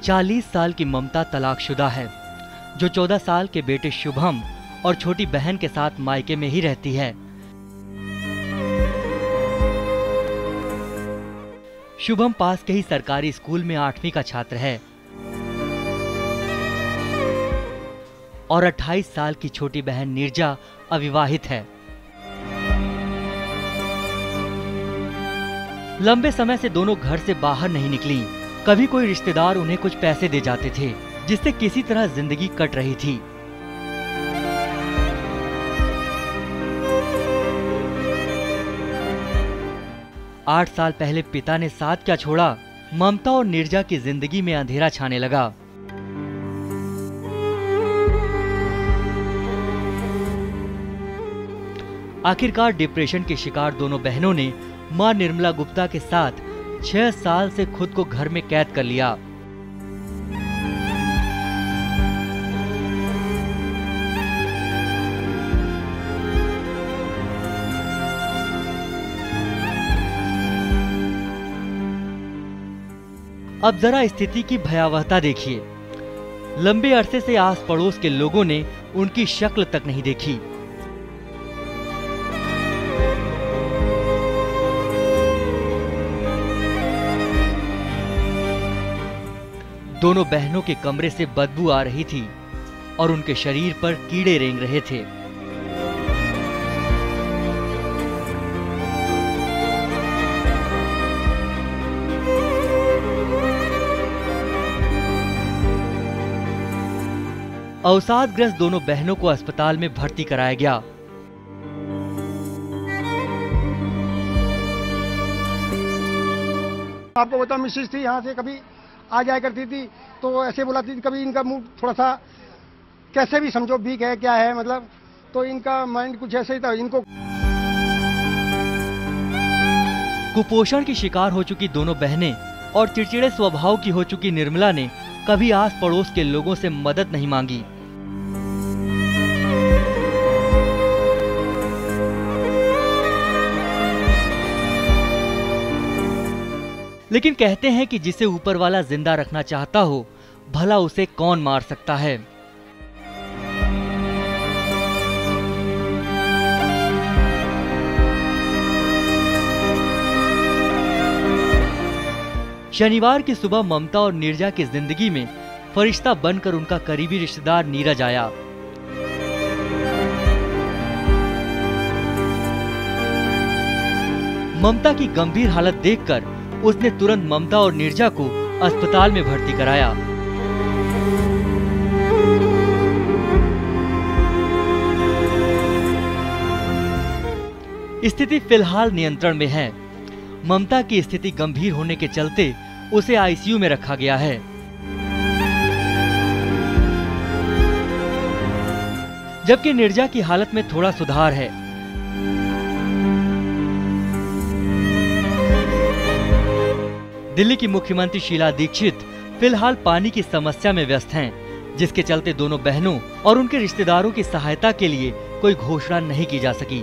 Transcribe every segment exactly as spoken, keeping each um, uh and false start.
चालीस साल की ममता तलाकशुदा है, जो चौदह साल के बेटे शुभम और छोटी बहन के साथ मायके में ही रहती है। शुभम पास के ही सरकारी स्कूल में आठवीं का छात्र है और अट्ठाईस साल की छोटी बहन नीरजा अविवाहित है। लंबे समय से दोनों घर से बाहर नहीं निकली। कभी कोई रिश्तेदार उन्हें कुछ पैसे दे जाते थे, जिससे किसी तरह जिंदगी कट रही थी। आठ साल पहले पिता ने साथ क्या छोड़ा, ममता और नीरजा की जिंदगी में अंधेरा छाने लगा। आखिरकार डिप्रेशन के शिकार दोनों बहनों ने मां निर्मला गुप्ता के साथ छह साल से खुद को घर में कैद कर लिया। अब जरा स्थिति की भयावहता देखिए। लंबे अरसे से आस पड़ोस के लोगों ने उनकी शक्ल तक नहीं देखी। दोनों बहनों के कमरे से बदबू आ रही थी और उनके शरीर पर कीड़े रेंग रहे थे। अवसादग्रस्त दोनों बहनों को अस्पताल में भर्ती कराया गया। आपको बता, मिसेज थी, यहाँ से कभी आ जाया करती थी, तो ऐसे बुलाती थी। कभी इनका मुंह थोड़ा सा कैसे भी समझो वीक है, क्या है मतलब, तो इनका माइंड कुछ ऐसे ही था। इनको कुपोषण की शिकार हो चुकी दोनों बहनें और चिड़चिड़े स्वभाव की हो चुकी निर्मला ने कभी आस पड़ोस के लोगों से मदद नहीं मांगी। लेकिन कहते हैं कि जिसे ऊपर वाला जिंदा रखना चाहता हो, भला उसे कौन मार सकता है। शनिवार की सुबह ममता और नीरजा की जिंदगी में फरिश्ता बनकर उनका करीबी रिश्तेदार नीरज आया। ममता की गंभीर हालत देखकर उसने तुरंत ममता और नीरजा को अस्पताल में भर्ती कराया। स्थिति फिलहाल नियंत्रण में है। ममता की स्थिति गंभीर होने के चलते उसे आईसीयू में रखा गया है। जबकि नीरजा की हालत में थोड़ा सुधार है। दिल्ली की मुख्यमंत्री शीला दीक्षित फिलहाल पानी की समस्या में व्यस्त हैं, जिसके चलते दोनों बहनों और उनके रिश्तेदारों की सहायता के लिए कोई घोषणा नहीं की जा सकी।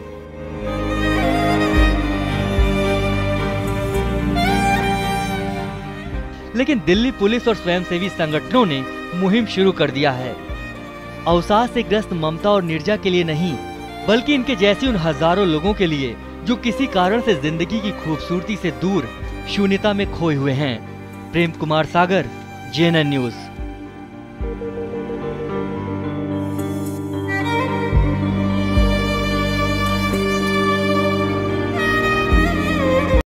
लेकिन दिल्ली पुलिस और स्वयंसेवी संगठनों ने मुहिम शुरू कर दिया है। अवसाद से ग्रस्त ममता और नीरजा के लिए नहीं, बल्कि इनके जैसे उन हजारों लोगों के लिए जो किसी कारण से जिंदगी की खूबसूरती से दूर शून्यता में खोए हुए हैं। Prem Kumar Sagar, J N N news.